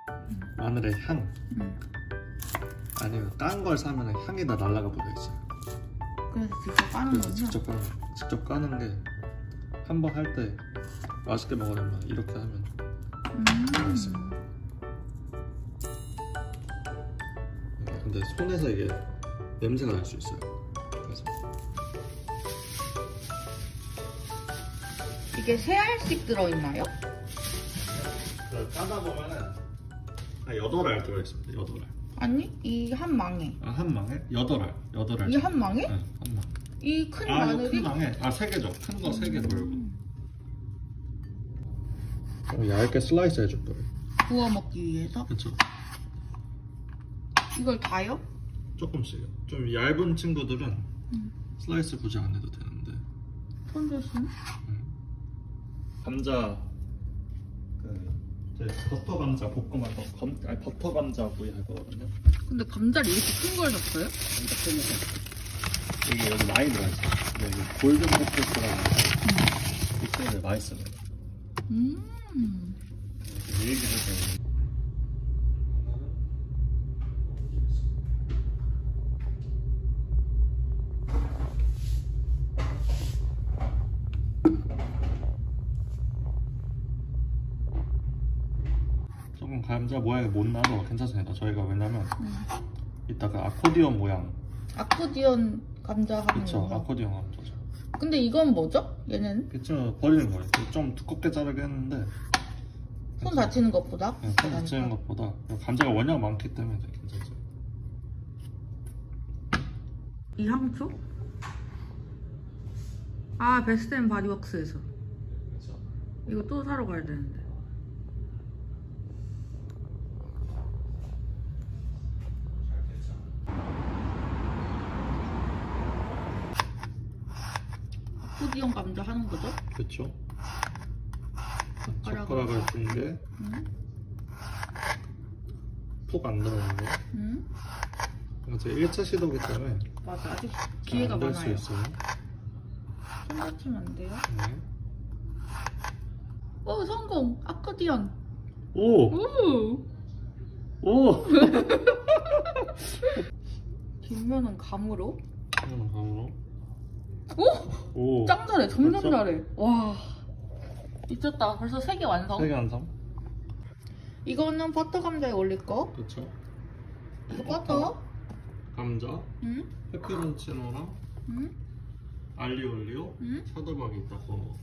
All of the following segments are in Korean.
마늘의 향. 아니면 깐 걸 사면 향이 다 날아가 버려 있어요. 그래서 직접 까는 그래서 거죠? 직접 까는 게 한 번 할 때 맛있게 먹으려면 이렇게 하면 맛있어요. 근데 손에서 이게 냄새가 날 수 있어요. 그래서 이게 3알씩 들어있나요? 그걸 까다 보면은 한 8알 들어있습니다. 8알. 아니, 이 한 망에. 아, 한 망에? 8알. 이 한 망에? 네, 한 망. 이 큰 아, 마늘이? 큰 망에? 아, 3개죠. 큰 거 3개 돌고. 얇게 슬라이스 해줄 거예요. 구워 먹기 위해서? 그쵸. 이걸 다요? 조금씩요. 좀 얇은 친구들은 슬라이스 굳이 안 해도 되는데. 손 조심. 감자 버터 감자 볶음한 거 버터 감자 구이 할 거거든요. 근데 감자를 이렇게 큰 걸 넣었어요? 감자 큰 거. 이게 여기 많이 들어있어요. 여기 골든 포크스라고 해서 이게 맛있어요. 얘기를 해요. 조금 감자 모양이 못 나도 괜찮습니다. 저희가 왜냐면 이따가 아코디언 모양. 아코디언 감자 하는 그쵸, 거. 아코디언 감자죠. 근데 이건 뭐죠? 얘는? 그쵸, 버리는 거예요. 좀 두껍게 자르게 했는데 손 다치는 것보다? 네, 손 다치는 것보다 감자가 워낙 많기 때문에 되게 괜찮죠. 이 향초? 아, 베스트 앤 바디웍스에서. 그쵸. 이거 또 사러 가야 되는데. 아코디언 감자 하는 거죠? 그쵸. 젓가락을 든 게 푹 안 들어오는 거. 제 1차 시도기 때문에 맞아, 아직 기회가 안될 많아요. 수 있어요. 손 다치면 안 돼요? 네. 오, 성공! 아코디언! 오! 오! 오! 뒷면은 감으로? 이거는 감으로. 오! 오! 짱 잘해, 점점 그렇죠? 잘해. 와, 미쳤다. 벌써 3개 완성. 3개 완성. 이거는 버터 감자에 올릴 거. 그쵸. 이거 버터. 감자, 응? 페페론치노랑 응? 알리올리오, 응? 차돌박이 있다고.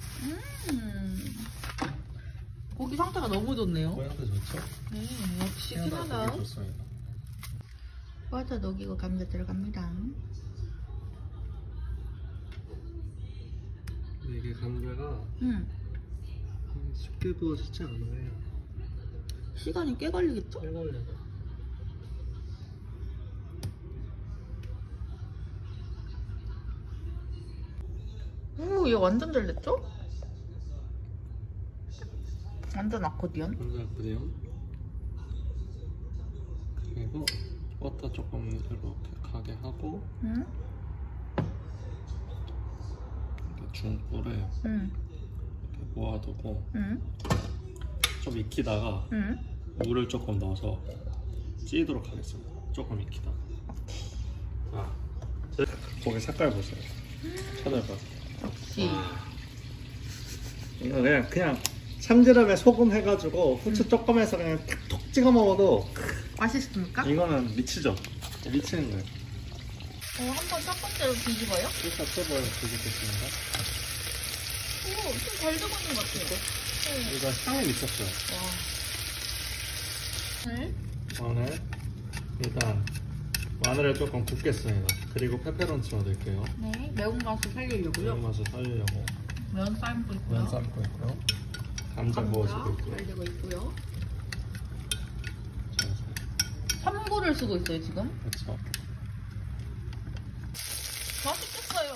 고기 상태가 너무 좋네요. 모양도 좋죠? 역시 고기 신하다. 좋습니다. 버터 녹이고 감자 들어갑니다. 근데 이게 감자가 쉽게 구워지지 않아요. 시간이 꽤 걸리겠죠? 꽤 걸려요. 오, 얘 완전 잘 됐죠? 완전 아코디언. 감자 아코디언. 그리고 버터 조금 이렇게 가게 하고 이렇게 중불에 이렇게 모아두고 좀 익히다가 물을 조금 넣어서 찌도록 하겠습니다. 조금 익히다가. 자, 고기 색깔 보세요. 쳐다봐서. 역시. 이거 그냥 참기름에 소금 해가지고 후추 조금 해서 그냥 톡 찍어 먹어도 맛있습니까? 이거는 미치죠? 미치는 거예요. 한번 첫 번째로 뒤집어요? 일단 쳐봐요. 뒤집겠습니다. 오, 좀 잘 되고 있는 것 같아요. 이거 향이 미쳤어요. 마늘. 일단 마늘을 조금 굽겠습니다. 그리고 페페론치노 넣을게요. 네, 매운맛을 살리려고요. 매운맛을 살리려고 면 삶고 있고요. 면 삶고 있고요. 감자 구워주고 있고요. 잘 되고 있고요. 삼고를 쓰고 있어요, 지금. 그렇죠. 맛있겠어요.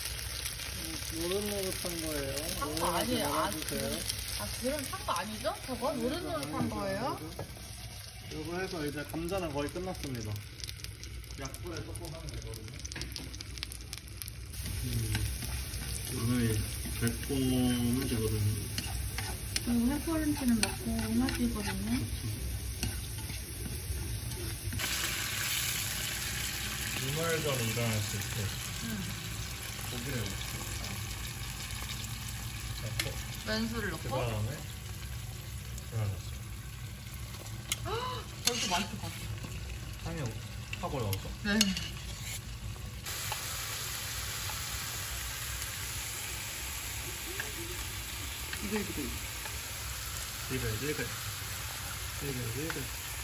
노릇노릇한 거예요. 산 거 아니에요. 그런 산 거 아니죠? 저거 노릇노릇한 거예요. 이거 해서 이제 감자는 거의 끝났습니다. 약불에 조금 하면 되거든요. 오늘 데코는 되거든요. 페퍼런치는 먹고 맛이거든요. 주말전에 일어났을 때 응. 고기를 넣고 왼수를 그 넣고. 다음에 일어났어요. 벌써 맛있을 것 같아. 향이 확 올라오죠? 네. 이글이글. 지글지글 지글지글.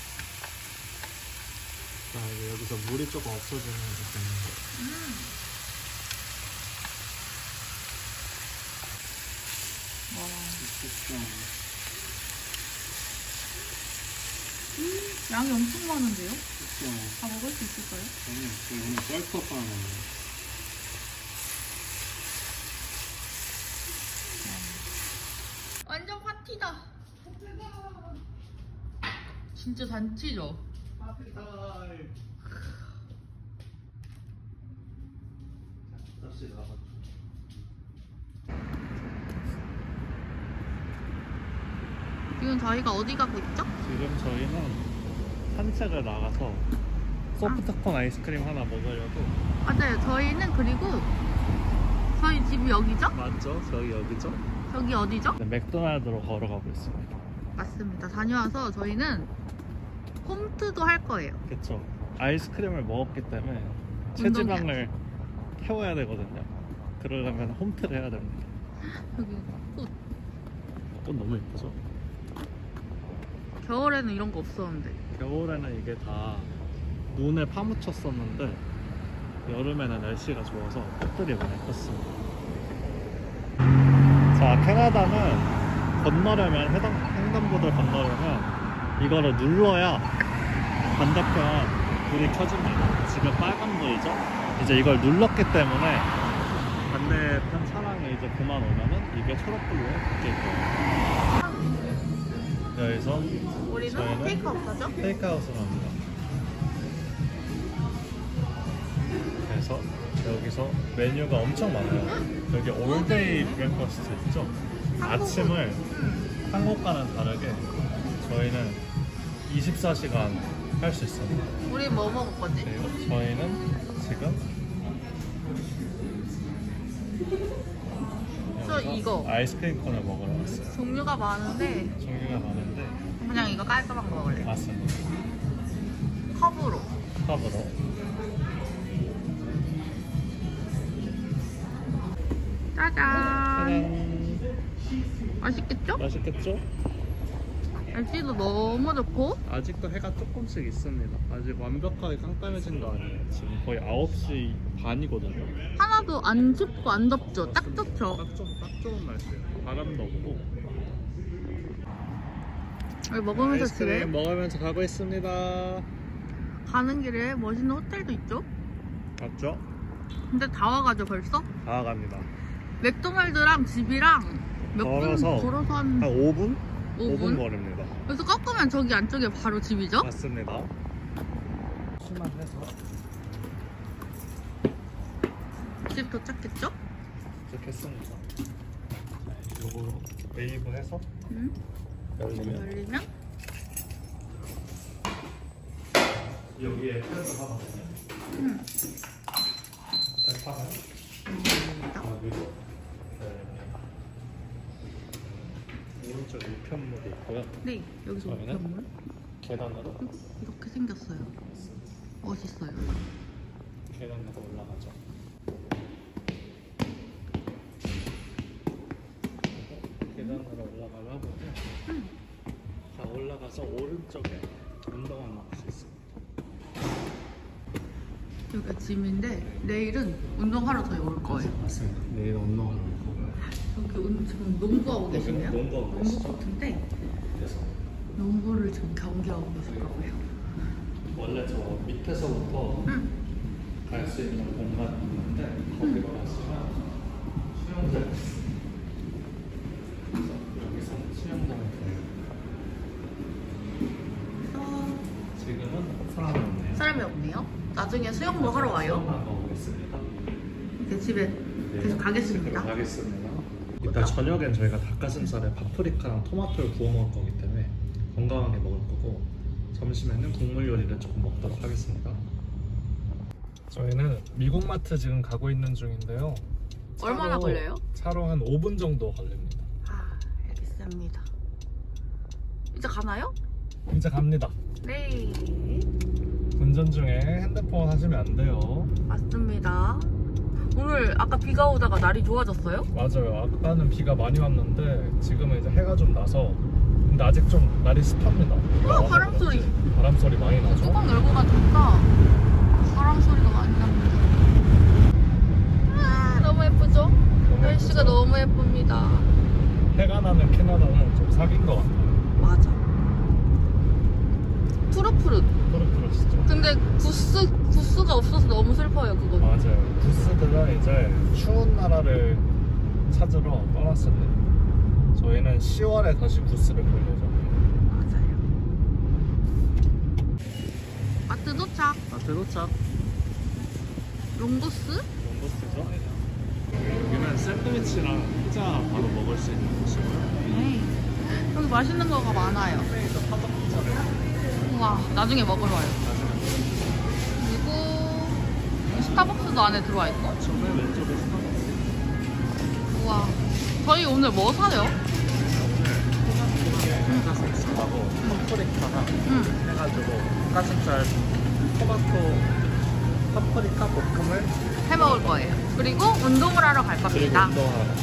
자, 이제 여기서 물이 조금 없어지는 게 되는 와. 양이 엄청 많은데요? 다 먹을 수 있을까요? 아니, 오늘 썰떡 하나 먹어요. 완전 파티다. 진짜 잔치죠? 파티 타임. 자, 다시 나가죠. 지금 저희가 어디 가고 있죠? 지금 저희는 산책을 나가서 소프트콘 아이스크림 하나 먹으려고. 맞아요. 저희는 그리고 저희 집이 여기죠? 맞죠? 저희 여기죠? 저기 어디죠? 네, 맥도날드로 걸어가고 있습니다. 맞습니다. 다녀와서 저희는 홈트도 할 거예요. 그쵸. 아이스크림을 먹었기 때문에 체지방을 태워야 되거든요. 그러려면 홈트를 해야 됩니다. 여기 꽃. 꽃 너무 예쁘죠? 겨울에는 이런 거 없었는데. 겨울에는 이게 다 눈에 파묻혔었는데 여름에는 날씨가 좋아서 꽃들이 많이 폈습니다. 자, 캐나다는 건너려면 횡단보도를 건너려면 이거를 눌러야 반대편 불이 켜집니다. 지금 빨간 불이죠? 이제 이걸 눌렀기 때문에 반대편 차량이 이제 그만 오면은 이게 초록불로 바뀔 거예요. 여기서 우리는 저희는 테이크아웃 하죠? 테이크아웃을 합니다. 그래서 여기서 메뉴가 엄청 많아요. 여기 올데이 브렉퍼스트 있죠? 아침을 한국과는 다르게 저희는 24시간 할 수 있습니다. 우리 뭐 먹었거지? 그리고 저희는 지금 저 이거 아이스크림 콘을 먹으러 왔어요. 종류가 많은데 종류가 많은데 그냥 이거 깔끔한 거 먹을래. 맞습니다. 컵으로. 컵으로. 짜잔. 짜잔. 맛있겠죠? 맛있겠죠? 날씨도 너무 좋고. 아직도 해가 조금씩 있습니다. 아직 완벽하게 깜깜해진 거 아니에요. 지금 거의 9시 반이거든요. 하나도 안 춥고 안 덥죠? 딱 좋죠? 딱 좋은 날씨예요. 바람도 없고. 여기 먹으면서 집에 아이스크림 먹으면서 가고 있습니다. 가는 길에 멋있는 호텔도 있죠? 맞죠? 근데 다 와가지고 벌써? 다 갑니다. 맥도날드랑 집이랑 몇 분 걸어서 걸어서 한 5분? 5분 5분? 거리입니다. 그래서 꺾으면 저기 안쪽에 바로 집이죠? 맞습니다. 수만해서 집 도착했죠? 도착했습니다. 요거 웨이브해서 응? 열리면 열리면 여기에 패드 하거든요. 응. 파요. 여기도 오른쪽 우편물이 있고요. 네, 여기서 저희는 우편물 계단으로 이렇게 생겼어요. 멋있어요. 계단으로 올라가죠. 계단으로 올라가면 다 올라가서 오른쪽에 운동화 넣을 수 있습니다. 여기가 짐인데 내일은 운동하러 저희 올 거예요. 맞습니다. 내일 운동하러 올 거고요. 여기 지금 농구하고 계시네요? 농구하고 계시죠. 코트인데 그래서 농구를 지금 경기하고 계실 거고요. 원래 저 밑에서부터 갈 수 있는 공간이 있는데 거기로 갔으면 수영장이 있습니다. 그래서 여기서 수영장을 보여요. 지금은 사람이 없네요. 사람이 없네요. 나중에 수영도 하러 와요. 수영만 가보겠습니다. 이제 집에 계속 가겠습니다. 집으로 가겠습니다. 이따 저녁엔 저희가 닭가슴살에 파프리카랑 토마토를 구워 먹을 거기 때문에 건강하게 먹을 거고 점심에는 국물 요리를 조금 먹도록 하겠습니다. 저희는 미국 마트 지금 가고 있는 중인데요. 얼마나 걸려요? 차로 한 5분 정도 걸립니다. 아, 알겠습니다. 이제 가나요? 이제 갑니다. 네. 운전 중에 핸드폰 하시면 안 돼요. 맞습니다. 오늘 아까 비가 오다가 날이 좋아졌어요? 맞아요. 아까는 비가 많이 왔는데 지금은 이제 해가 좀 나서, 근데 아직 좀 날이 습합니다. 바람 소리. 바람 소리 많이 나죠? 뚜껑 열고 가니까 바람 소리가 많이 납니다. 아, 너무 예쁘죠? 날씨가 너무 예쁩니다. 해가 나는 캐나다는 좀 사귄 것 같아요. 맞아. 푸릇푸릇. 푸릇푸릇이죠. 근데 구스가 없어서 너무 슬퍼요, 그거. 맞아요. 부스들은 이제 추운 나라를 찾으러 떠났습니다. 저희는 10월에 다시 부스를 볼 예정이에요. 맞아요. 마트 도착. 마트 도착. 롱고스? 롱고스죠? 여기는 샌드위치랑 피자 바로 먹을 수 있는 곳이고요. 네. 여기 맛있는 거가 많아요. 스페인에서 파덕 피자를 우와, 나중에 먹으러 와요. 그리고 스타벅스도 안에 들어와 있고. 정말 왼쪽에 스타벅스. 우와. 저희 오늘 뭐 사요? 닭가슴살하고 파프리카랑 응. 해가지고 닭가슴살 토마토 파프리카 볶음을 해 먹을 거예요. 그리고 운동을 하러 갈 그리고 겁니다. 운동하러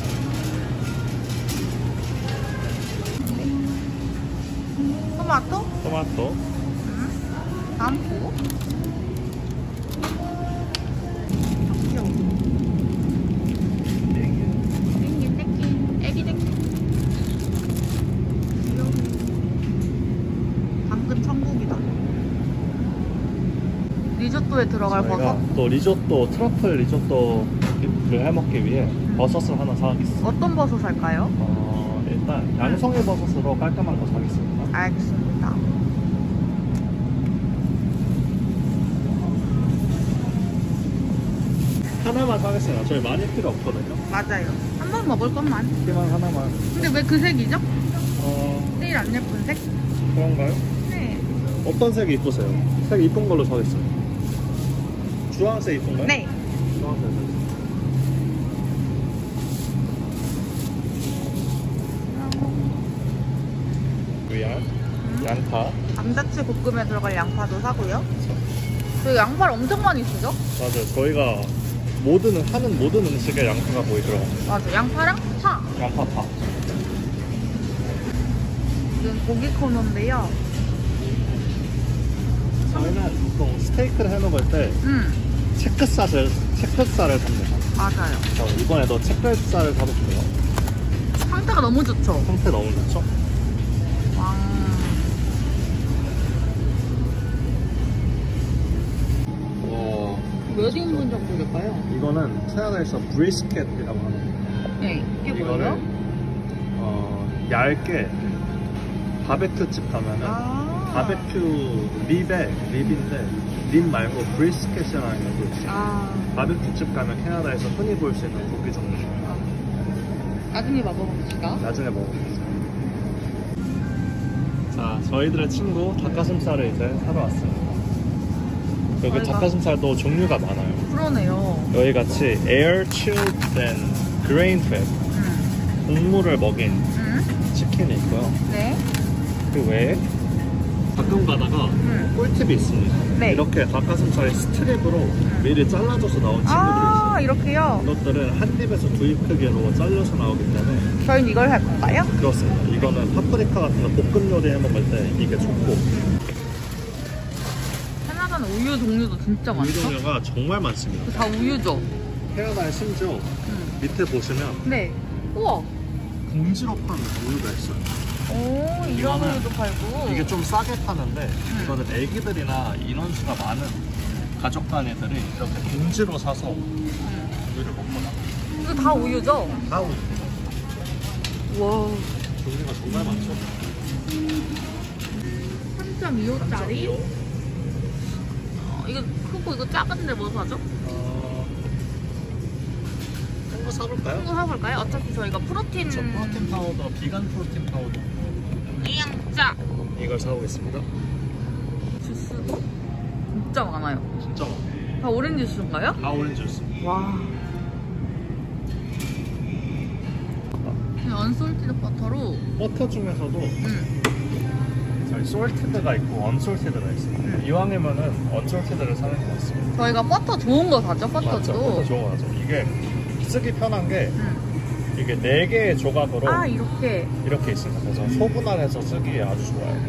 토마토? 토마토 담고. 땡긴 땡긴 애기 땡긴. 귀여워. 당근 천국이다. 리조또에 들어갈 버섯? 저희가 또 리조또 트러플 리조또를 해먹기 위해 버섯을 하나 사가겠습니다. 어떤 버섯 살까요? 일단 양송이 버섯으로 깔끔한 거 사겠습니다. 알겠습니다. 하나만 사겠습니다. 저희 많이 필요 없거든요. 맞아요. 한 번 먹을 것만. 키만 하나만. 근데 왜 그 색이죠? 어 제일 안 예쁜 색? 그런가요? 네. 어떤 색이 이쁘세요? 색 이쁜 걸로 사겠습니다. 주황색 이쁜가요? 네. 주황색. 위안, 양파. 감자채 볶음에 들어갈 양파도 사고요. 저 양파를 엄청 많이 쓰죠? 맞아요. 저희가 하는 모든 음식에 양파가 거의 들어갑니다. 맞아. 양파랑 파. 양파파. 이건 고기 코너인데요. 저희는 보통 스테이크를 해 먹을 때 체크살을 삽니다. 맞아요. 저 이번에도 체크살을 사볼게요. 상태가 너무 좋죠? 상태 너무 좋죠? 왕. 몇 인분 정도 될까요? 이거는 캐나다에서 브리스켓이라고 하는 네. 이게 이거를 뭐예요? 얇게 바베큐집 가면은 바베큐 립인데 립 말고 브리스켓이라는 게 있어요. 바베큐집 가면 캐나다에서 흔히 볼 수 있는 고기 종류예요. 나중에 먹어봅시다. 나중에 먹어보겠습니다. 자, 저희들의 친구 닭가슴살을 이제 사러 왔습니다. 여기 저희가- 닭가슴살도 종류가 많아요. 그러네요. 여기 같이 air chilled and grain fed 곡물을 먹인 치킨이 있고요. 네. 그 외에 가끔 가다가 꿀팁이 있습니다. 네. 이렇게 닭가슴살이 스트립으로 미리 잘라져서 나온 친구들이 있어요. 이렇게요? 이것들은 한 입에서 두 입 크기로 잘려서 나오기 때문에 저희는 이걸 할 건가요? 그렇습니다. 이거는 파프리카 같은 거 볶음 요리 해 먹을 때 이게 좋고 캐나다는 우유 종류도 진짜 우유 많죠? 종류가 정말 많습니다. 다 우유죠? 캐나다에 심지어 밑에 보시면 네. 우와. 봉지로 파는 우유가 있어요. 오, 이런 이거는- 우유도 팔고. 이게 좀 싸게 파는데 이거는 애기들이나 인원수가 많은 가족 단위들이 이렇게 봉지로 사서 우유를 먹거나 이거 다 우유죠? 다 우유. 와. 종류가 정말 많죠. 3.25짜리? 이거 크고 이거 작은데 뭐 사죠? 한거 사볼까요? 이거 사볼까요? 어차피 저희가 프로틴. 저 프로틴 파우더, 비건 프로틴 파우더 이양짜. 이걸 사오겠습니다. 주스도 진짜 많아요. 진짜 많아요. 다 오렌지 주스인가요? 다 오렌지 주스. 와. 언솔티드 버터로. 버터 중에서도 저희 솔티드가 있고 언솔티드가 있어요. 이왕이면은 언솔티드를 사는 것 같습니다. 저희가 버터 좋은 거 사죠, 버터도. 맞죠, 버터 좋은 거 사죠. 이게 쓰기 편한 게 이게 4개의 조각으로 이렇게 있습니다. 그래서 소분할해서 쓰기에 아주 좋아요.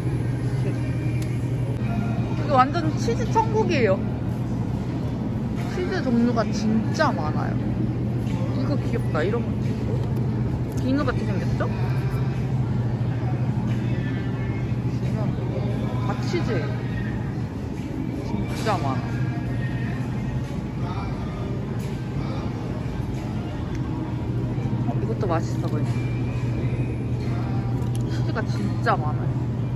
이거 완전 치즈 천국이에요. 치즈 종류가 진짜 많아요. 이거 귀엽다. 이런 것도 있고 비누같이 생겼죠? 다 치즈예요. 진짜 많아. 이것도 맛있어 보이네. 치즈가 진짜 많아요.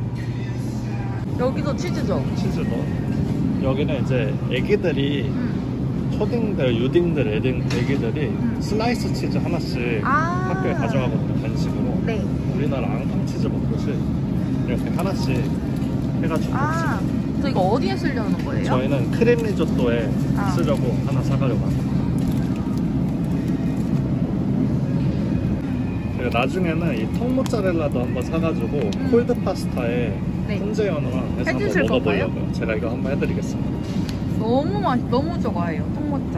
여기도 치즈죠? 치즈도. 여기는 이제 애기들이 초딩들, 유딩들, 애기들이 슬라이스 치즈 하나씩 학교에 가져가거든요, 간식으로. 네. 우리나라 앙팡 치즈 먹듯이 이렇게 하나씩 해가지고 먹습니다. 저 이거 어디에 쓰려는 거예요? 저희는 크림 리조또에 쓰려고 하나 사가려고 합니다. 제가 나중에는 이 턱모짜렐라도 한번 사가지고 콜드 파스타에 훈제연어랑 해서 한번 먹어보려고요. 제가 이거 한번 해드리겠습니다. 너무 좋아해요, 턱모짜.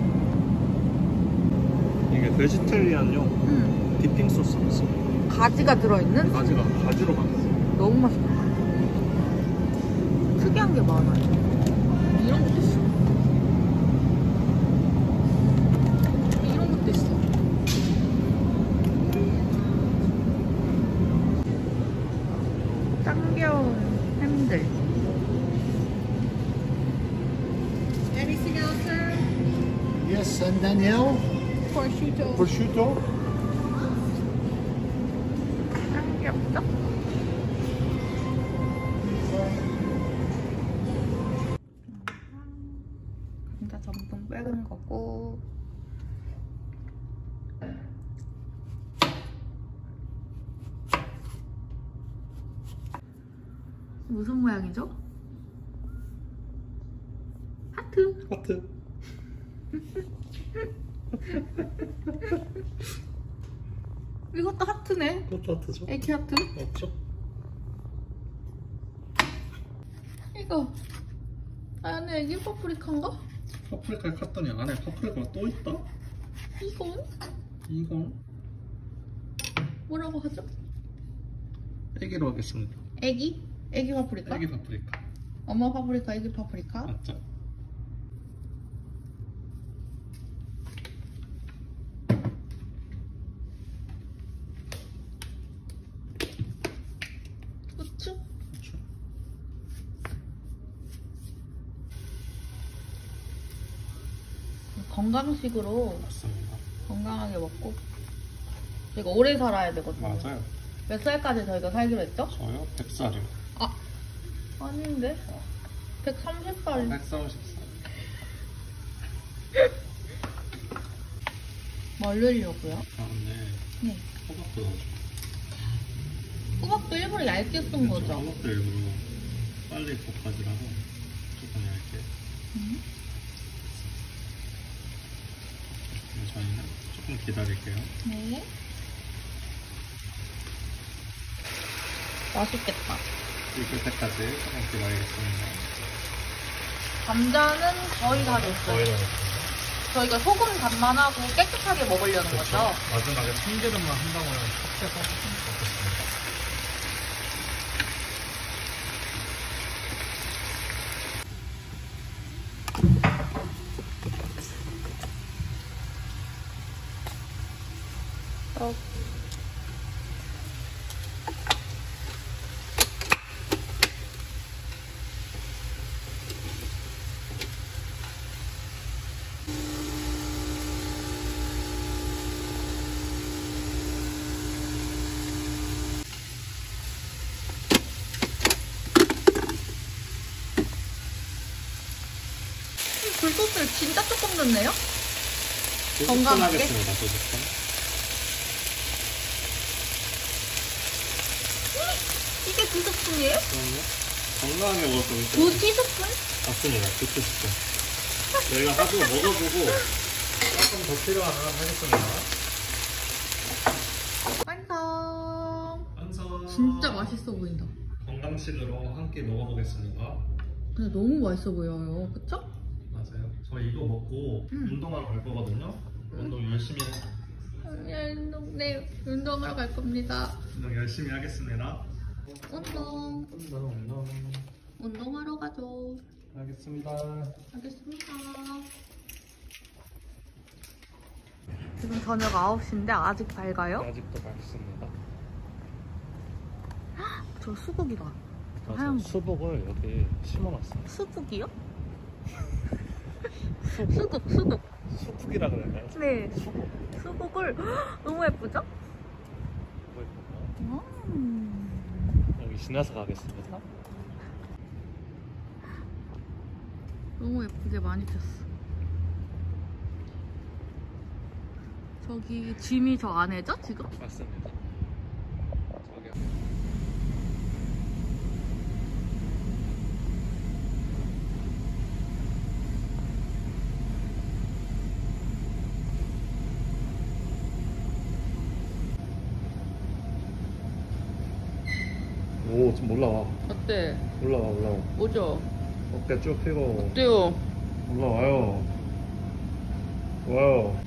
이게 베지테리안용 디핑 소스가 있어요. 가지가 들어있는? 가지로 만들어요. 너무 맛있다. 특이한 게 많아요. 이런 것도 있어. 이런 것도 있어. 짱귀여운 햄들. Anything else, sir? Yes, and Danielle? Prosciutto. Prosciutto? 짱 귀엽죠? 감자 전분 빼는 거고. 무슨 모양이죠? 하트. 이것도 하트네. 그것도 하트죠? 애기 하트. 없죠? 이거 안에 애기 파프리카인가? 파프리카에 갔더니 안에 파프리카가 또 있다? 이건 뭐라고 하죠? 애기로 하겠습니다. 애기? 애기 파프리카? 애기 파프리카. 엄마 파프리카, 애기 파프리카? 맞죠? 후추? 건강식으로 맞습니다. 건강하게 먹고 저희가 오래 살아야 되거든요. 맞아요. 몇 살까지 저희가 살기로 했죠? 저요? 100살이요. 아닌데? 130살. 130살. 뭘 넣으려고요? 다음에 네. 호박도 넣어줘. 호박도 일부러 얇게 쓴 거죠? 호박도 일부러 빨리 볶아주라고 조금 얇게. 저희는 조금 기다릴게요. 네. 맛있겠다. 익을 때까지 조금 기다리겠습니다. 감자는 거의 다 됐어요. 저희가 소금 간만 하고 깨끗하게 먹으려는 거죠? 마지막에 참기름만 한 방울 섞여서 먹겠습니다. 굴소스를 진짜 조금 넣네요? 건강하게? 이게 2스푼이에요? 그럼요. 건강하게 먹을 거니까. 2티스푼? 맞습니다. 2티스푼. 저희가 하고 먹어보고 조금 더 필요하면 하겠습니다. 완성. 완성. 진짜 맛있어 보인다. 건강식으로 한 끼 먹어보겠습니다. 근데 너무 맛있어 보여요. 그쵸? 맞아요. 저 이거 먹고 운동하러 갈 거거든요. 운동 열심히 네, 운동하러 갈 겁니다. 운동 열심히 하겠습니다. 운동하러 가죠. 알겠습니다. 지금 저녁 9시인데 아직 밝아요? 아직도 맛있습니다. 저 수국이다. 맞아. 하얀 거. 수복을 여기 심어놨어요. 수국이요? 수국. 수국. 수국이라 그러나요? 네. 수국을 너무 예쁘죠? 여기 지나서 가겠습니다. 너무 예쁘게 많이 폈어. 저기 짐이 저 안에죠? 지금? 맞습니다. 저기. 오, 지금 올라와. 어때? 올라와. 오죠? 어깨 쭉 펴고 어때요? 올라와요. 와요.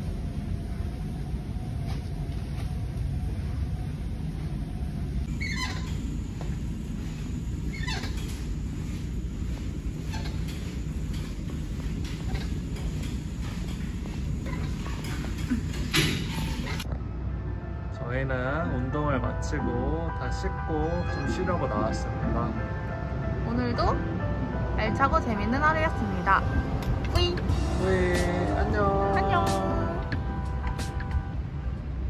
저희는 운동을 마치고 다 씻고 좀 쉬려고 나왔습니다. 오늘도 알차고 재밌는 하루였습니다.